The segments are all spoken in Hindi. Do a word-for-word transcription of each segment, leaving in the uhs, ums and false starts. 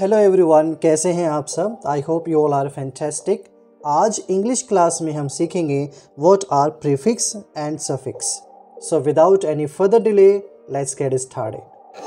हेलो एवरीवन, कैसे हैं आप सब। I hope you all are fantastic. आज इंग्लिश क्लास में हम सीखेंगे what are prefix and suffix. So without any further delay let's get started.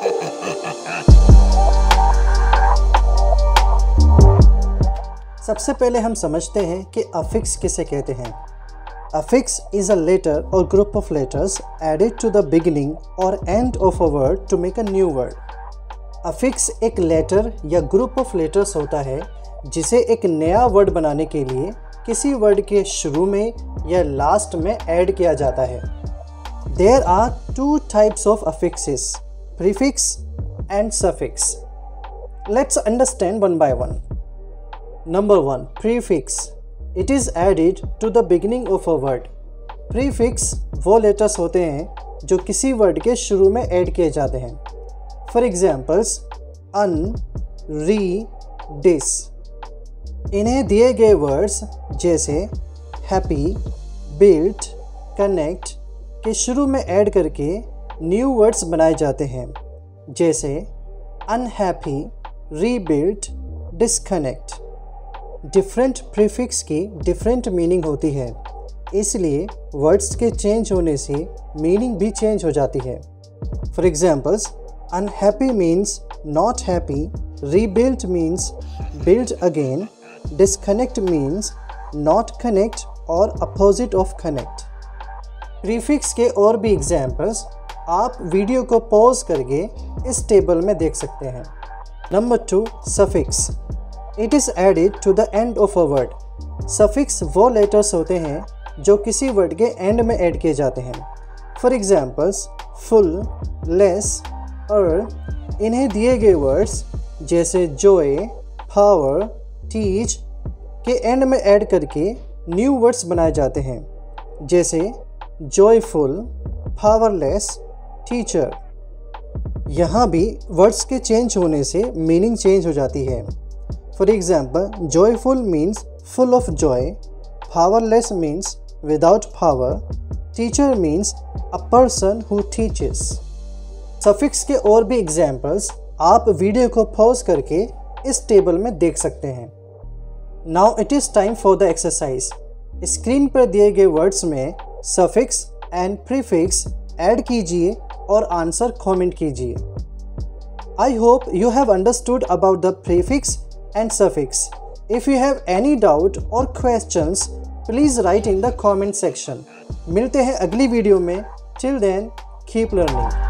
सबसे पहले हम समझते हैं कि अफिक्स किसे कहते हैं। Affix is a letter or group of letters added to the beginning or end of a word to make a new word. Affix एक लेटर या ग्रुप ऑफ लेटर्स होता है जिसे एक नया वर्ड बनाने के लिए किसी वर्ड के शुरू में या लास्ट में ऐड किया जाता है। There are two types of affixes, prefix and suffix. Let's understand one by one. Number one, prefix. It is added to the beginning of a word. Prefix वो लेटर्स होते हैं जो किसी वर्ड के शुरू में ऐड किए जाते हैं। फॉर एग्जाम्पल्स, अन, री, डिस। इन्हें दिए गए वर्ड्स जैसे हैप्पी, बिल्ट, कनेक्ट के शुरू में ऐड करके न्यू वर्ड्स बनाए जाते हैं, जैसे unhappy, rebuilt, disconnect. Different prefix की डिफरेंट मीनिंग होती है, इसलिए वर्ड्स के चेंज होने से मीनिंग भी चेंज हो जाती है। For examples, unhappy means not happy, rebuilt means build again, disconnect means not connect or opposite of connect। Prefix के और भी एग्जाम्पल्स आप वीडियो को पॉज करके इस टेबल में देख सकते हैं। Number two, suffix. It is added to the end of a word. Suffix वो लेटर्स होते हैं जो किसी वर्ड के एंड में ऐड किए जाते हैं। फॉर एग्जाम्पल्स, फुल, लेस और इन्हें दिए गए वर्ड्स जैसे जॉय, पावर, टीच के एंड में ऐड करके न्यू वर्ड्स बनाए जाते हैं, जैसे जॉयफुल, पावरलेस, टीचर। यहाँ भी वर्ड्स के चेंज होने से मीनिंग चेंज हो जाती है। For example, joyful means full of joy, powerless means without power, teacher means a person who teaches. Suffix के और भी एग्जाम्पल्स आप वीडियो को पॉज करके इस टेबल में देख सकते हैं। Now it is time for the exercise. Screen पर दिए गए वर्ड्स में सफिक्स एंड प्रीफिक्स ऐड कीजिए और आंसर कमेंट कीजिए। I hope you have understood about the prefix and suffix. If you have any doubt or questions please write in the comment section. मिलते हैं अगली वीडियो में। Till then keep learning.